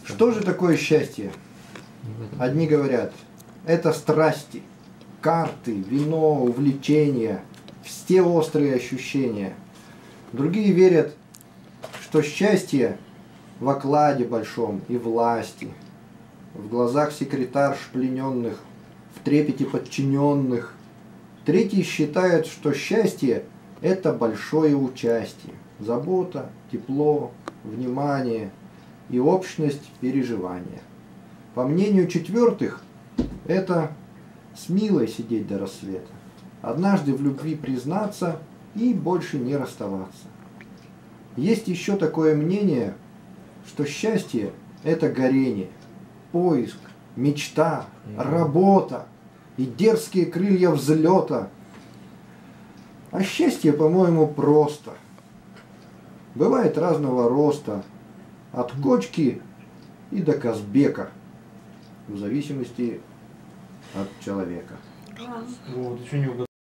Что же такое счастье? Одни говорят, это страсти, карты, вино, увлечения, все острые ощущения. Другие верят, что счастье в окладе большом и власти, в глазах секретарш плененных, в трепете подчиненных. Третьи считают, что счастье – это большое участие, забота, тепло, внимание и общность переживания. По мнению четвертых, это с милой сидеть до рассвета, однажды в любви признаться и больше не расставаться. Есть еще такое мнение, что счастье – это горение, поиск, мечта, работа и дерзкие крылья взлета. А счастье, по-моему, просто. Бывает разного роста, от кочки и до Казбека, в зависимости от человека. Вот, еще не угадал.